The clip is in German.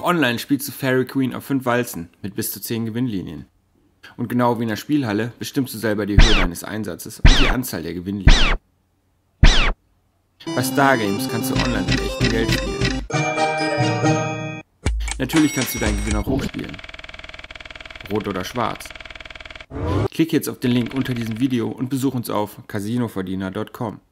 Auch online spielst du Fairy Queen auf 5 Walzen mit bis zu 10 Gewinnlinien. Und genau wie in der Spielhalle bestimmst du selber die Höhe deines Einsatzes und die Anzahl der Gewinnlinien. Bei Stargames kannst du online mit echtem Geld spielen. Natürlich kannst du deinen Gewinn auch hochspielen. Rot oder schwarz. Klick jetzt auf den Link unter diesem Video und besuch uns auf casinoverdiener.com.